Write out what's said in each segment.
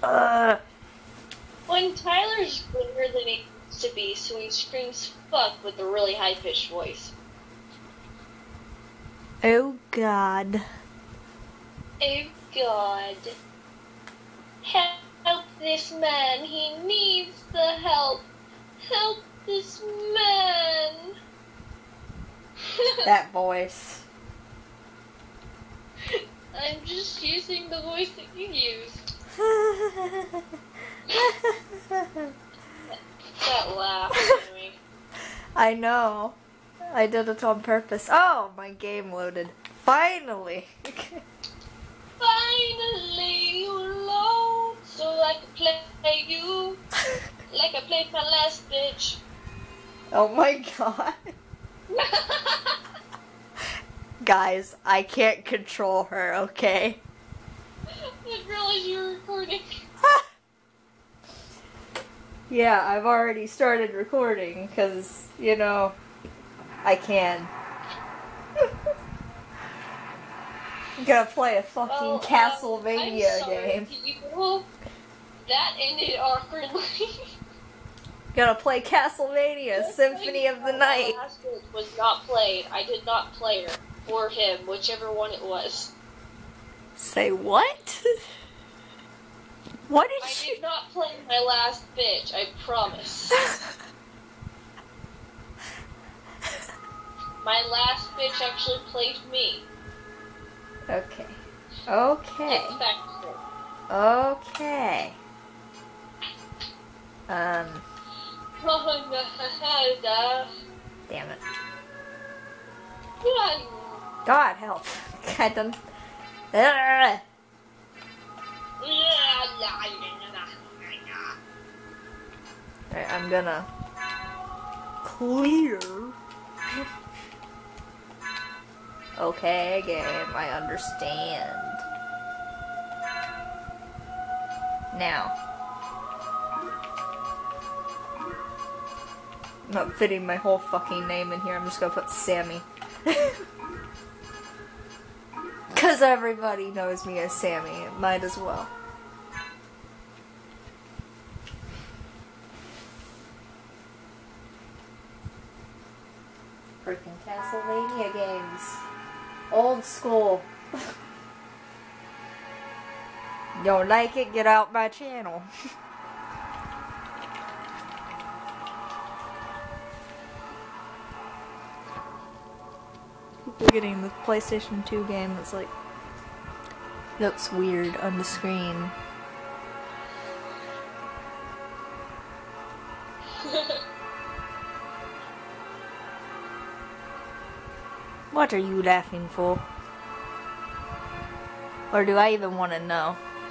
When Tyler's bigger than he needs to be, so he screams fuck with a really high-pitched voice. Oh, God. Oh, God. Help this man. He needs the help. Help this man. That voice. I'm just using the voice that you used. That laugh at me. I know. I did it on purpose. Oh, my game loaded. Finally. Finally, you load, so I can play you like I played my last bitch. Oh my God. Guys, I can't control her, okay? I didn't realize you were recording. Yeah, I've already started recording, because, you know, I can. I'm gonna play a fucking Castlevania I'm sorry, game. people. That ended awkwardly. Gonna play Castlevania, Symphony of the Night. My last bit was not played. I did not play her. Or him, whichever one it was. Say what? What I did did not play my last bitch, I promise. My last bitch actually played me. Okay. Okay. Expected. Okay. Damn it. God help. I don't. Alright, I'm gonna clear. Okay, game, I understand. Now. I'm not fitting my whole fucking name in here, I'm just gonna put Sammy. Because everybody knows me as Sammy, it might as well. Freaking Castlevania games. Old school. Don't like it? Get out my channel. People getting the PlayStation 2 game that's like looks weird on the screen. What are you laughing for? Or do I even want to know?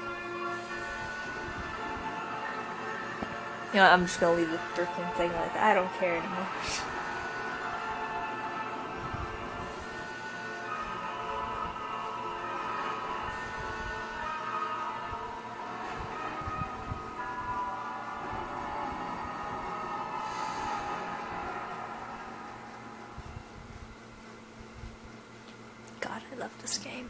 You know, I'm just gonna leave the freaking thing like that. I don't care anymore. God, I love this game.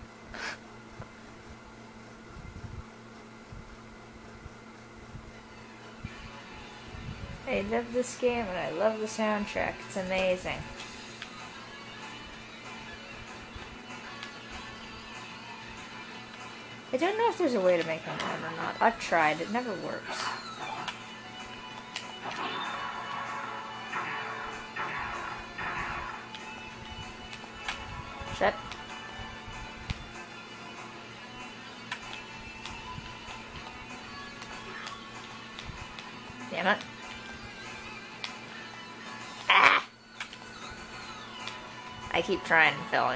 I love this game and I love the soundtrack. It's amazing. I don't know if there's a way to make them run or not. I've tried. It never works. Shut. Damn it. Ah! I keep trying and failing.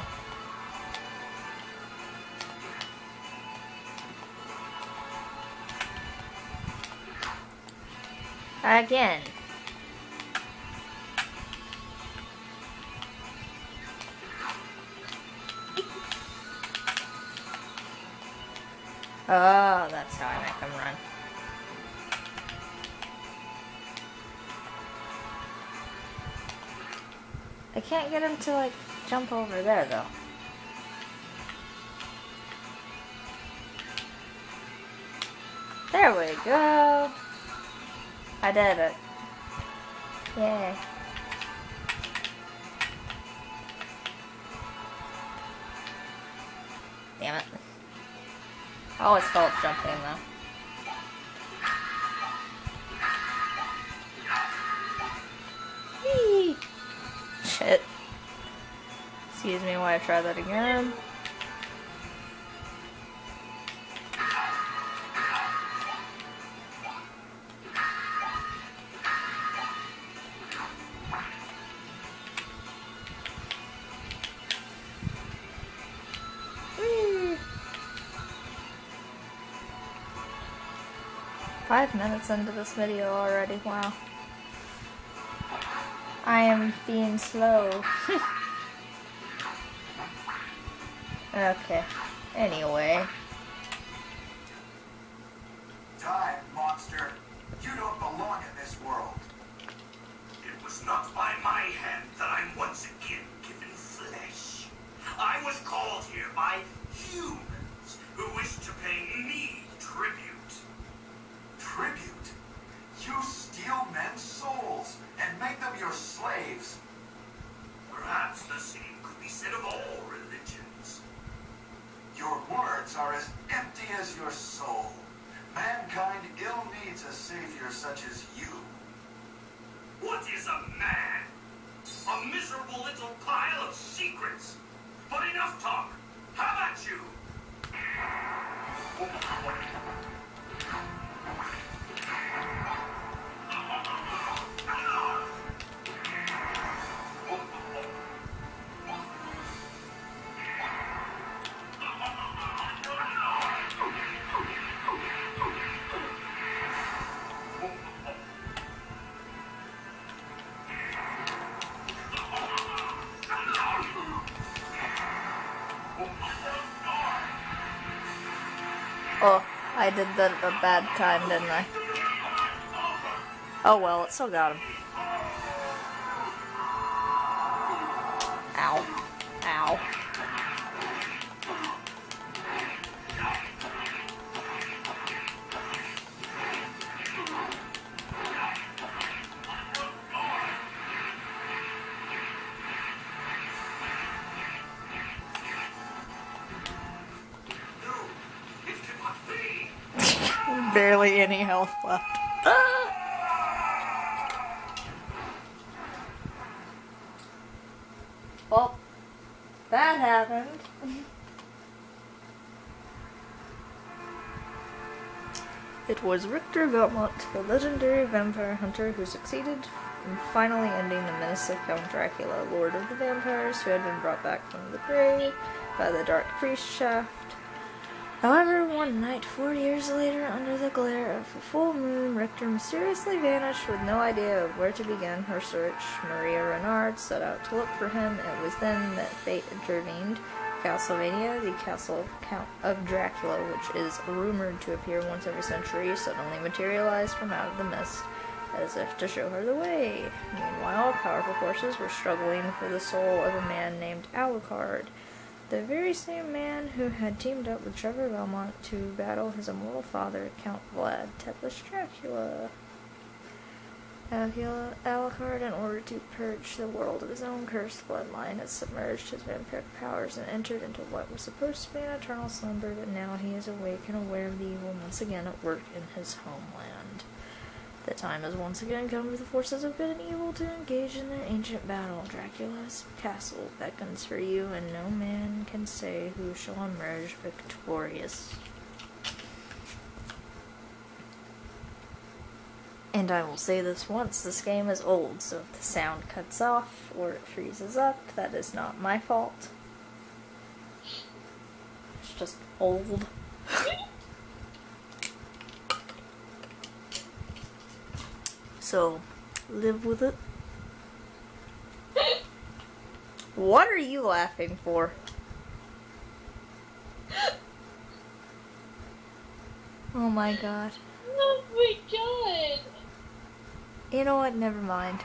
Again. Oh, that's how I make them run. I can't get him to, like, jump over there, though. There we go. I did it. Yay. Damn it. I always felt jumping though. Whee! Shit. Excuse me while I try that again. Whee! 5 minutes into this video already, wow. I am being slow. Okay, anyway. Die, monster. You don't belong in this world. It was not by my hand that I'm once again given flesh. I was called here by humans who wish to pay me tribute. Tribute? You steal men's souls and make them your slaves. Perhaps the same could be said of all religions. Your words are as empty as your soul. Mankind ill needs a savior such as you. What is a man? A miserable little pile of secrets. But enough talk. How about you? Oh, I did that at a bad time, didn't I? Oh well, it still got him. Ow. Ow. Barely any health left. Well, that happened. It was Richter Belmont, the legendary vampire hunter who succeeded in finally ending the menace of Count Dracula, Lord of the Vampires, who had been brought back from the grave by the Dark Priest Shaft. However, one night, 4 years later, under the glare of a full moon, Richter mysteriously vanished with no idea of where to begin her search. Maria Renard set out to look for him. It was then that fate intervened. Castlevania, the castle of Count of Dracula, which is rumored to appear once every century, suddenly materialized from out of the mist, as if to show her the way. Meanwhile, powerful forces were struggling for the soul of a man named Alucard, the very same man who had teamed up with Trevor Belmont to battle his immortal father, Count Vlad Tepes Dracula. Alucard, in order to purge the world of his own cursed bloodline, had submerged his vampiric powers and entered into what was supposed to be an eternal slumber, but now he is awake and aware of the evil once again at work in his homeland. The time has once again come for the forces of good and evil to engage in their ancient battle. Dracula's castle beckons for you, and no man can say who shall emerge victorious. And I will say this once, this game is old, so if the sound cuts off or it freezes up, that is not my fault. It's just old. So, live with it. What are you laughing for? Oh my god. Oh my god. You know what? Never mind.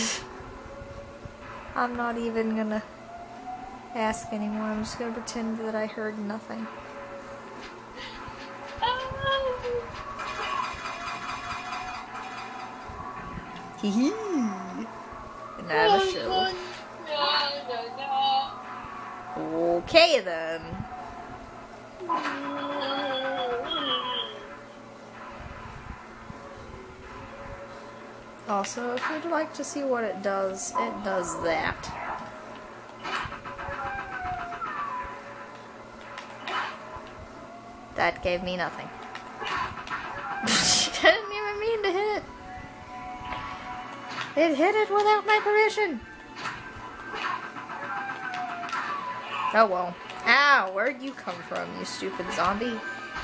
I'm not even gonna ask anymore. I'm just gonna pretend that I heard nothing. Oh. Hee hee. And I have a shield. Okay then. Also, if you'd like to see what it does that. That gave me nothing. I didn't even mean to hit it. It hit it without my permission. Oh well. Ow, where'd you come from, you stupid zombie?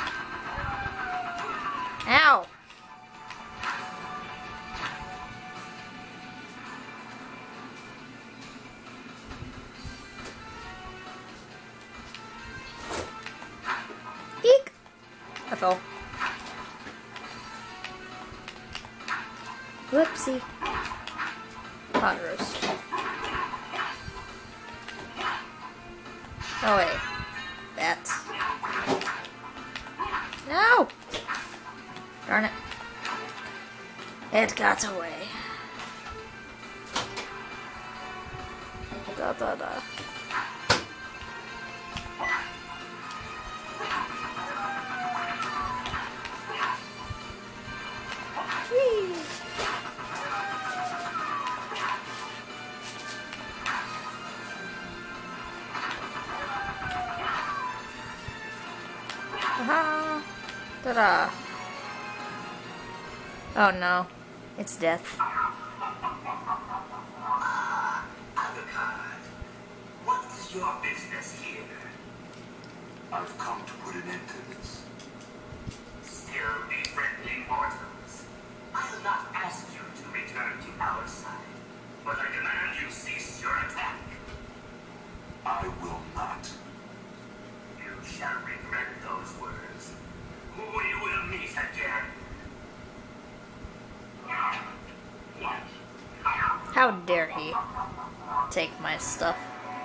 Ow! Eek! I fell. Whoopsie. Pot roast. Oh wait. Bats. No! Darn it. It got away. Da da da. Whee! Aha! Ta-da! Oh no, it's death. Alucard, what is your business here? I've come to put an end to this. Still be friendly mortals. I'll not ask you to return to our side, but I demand you cease your attack. I will not. You shall regret those words. We will meet again. How dare he take my stuff?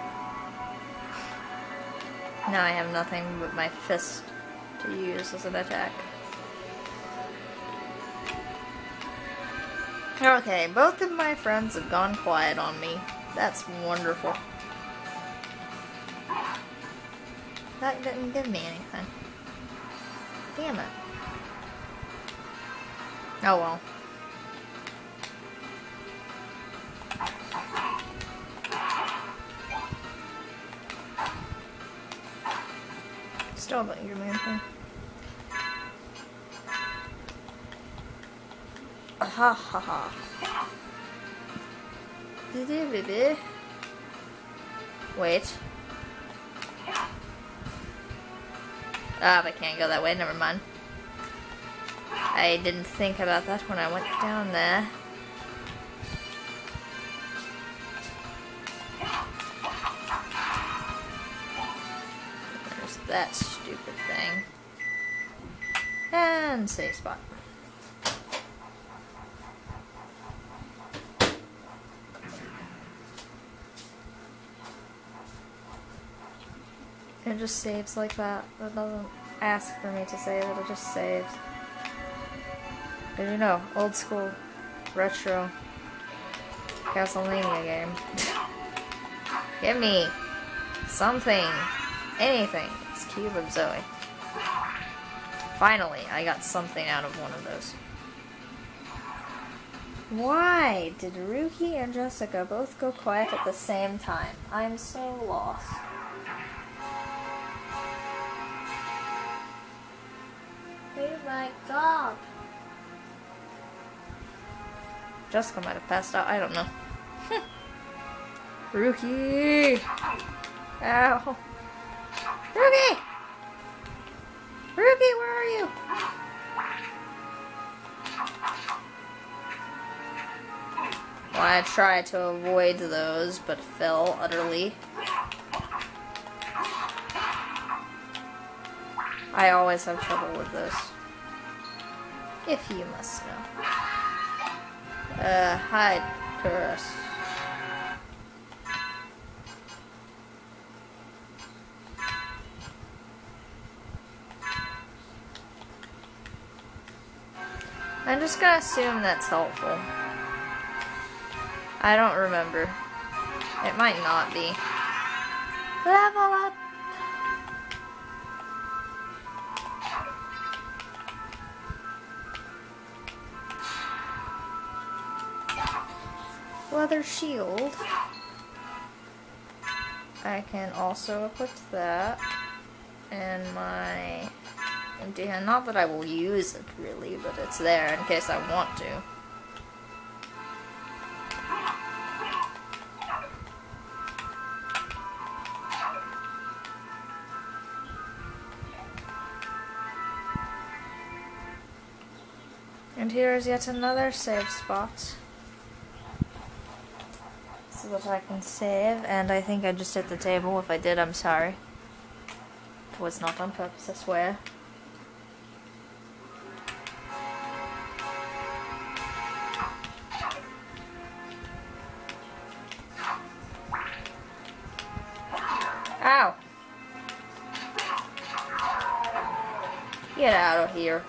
Now I have nothing but my fist to use as an attack. Okay, both of my friends have gone quiet on me. That's wonderful. That didn't give me anything. Damn it. Oh well. Still don't give me anything. Ha ha ha. Wait. Ah, I can't go that way, never mind. I didn't think about that when I went down there. There's that stupid thing. And safe spot. It just saves like that. It doesn't ask for me to save it, it just saves. As you know, old school, retro, Castlevania game. Give me something, anything. It's Cube of Zoe. Finally, I got something out of one of those. Why did Ruki and Jessica both go quiet at the same time? I'm so lost. Oh my god. Jessica might have passed out, I don't know. Ruki! Ow! Ruki! Ruki, where are you? Well, I tried to avoid those, but fell utterly. I always have trouble with those. If you must know. Hide Purus. I'm just gonna assume that's helpful. I don't remember. It might not be. Level up! Leather shield. I can also equip that. And my empty hand. Not that I will use it really, but it's there in case I want to. And here is yet another save spot. So that I can save, and I think I just hit the table. If I did, I'm sorry. It was not on purpose, I swear. Ow! Get out of here.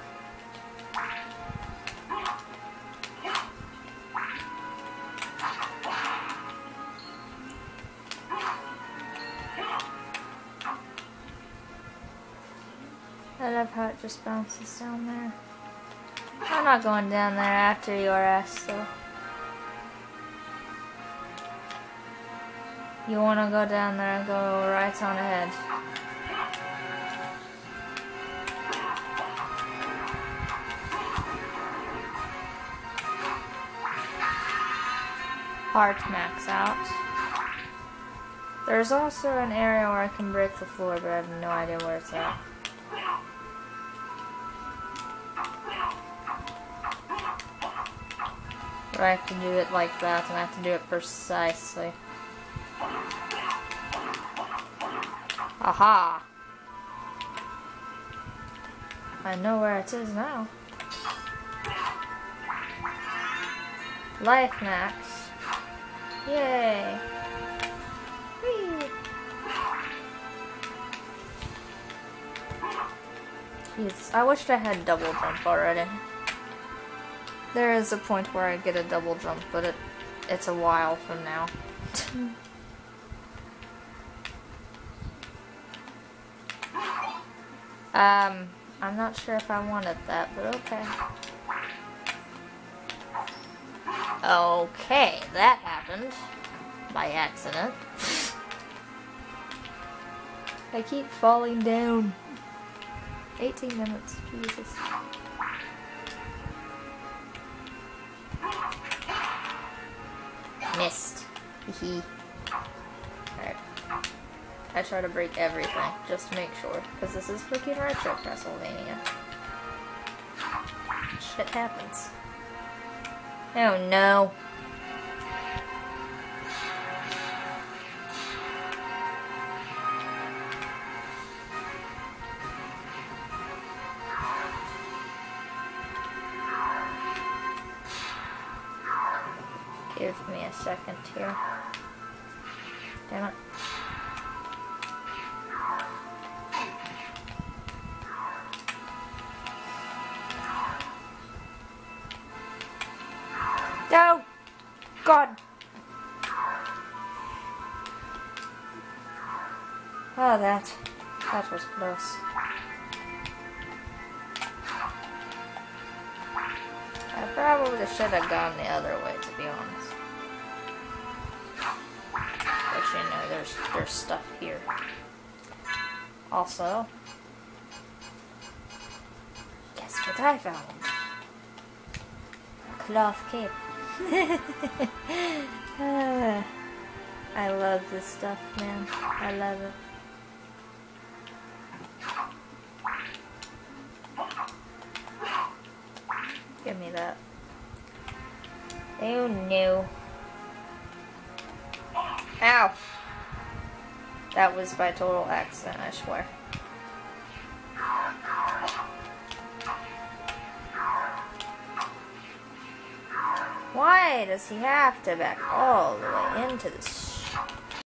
I love how it just bounces down there. I'm not going down there after your ass, though. You wanna go down there, go right on ahead. Heart max out. There's also an area where I can break the floor, but I have no idea where it's at. Or I have to do it like that, and I have to do it precisely. Aha! I know where it is now. Life max. Yay! Whee! Jesus, I wished I had double jump already. There is a point where I get a double jump, but it's a while from now. I'm not sure if I wanted that, but okay. Okay, that happened. By accident. I keep falling down. 18 minutes, Jesus. Missed. Hee. Alright. I try to break everything, just to make sure. Because this is freaking retro Castlevania. Shit happens. Oh no. Give me a second here. Damn it. No! God! Oh, that was close. I probably should have gone the other way, to be honest. But you know, there's stuff here. Also, guess what I found? A cloth cape. I love this stuff, man. I love it. Give me that. Oh no. Ow! That was by total accident, I swear. Why does he have to back all the way into the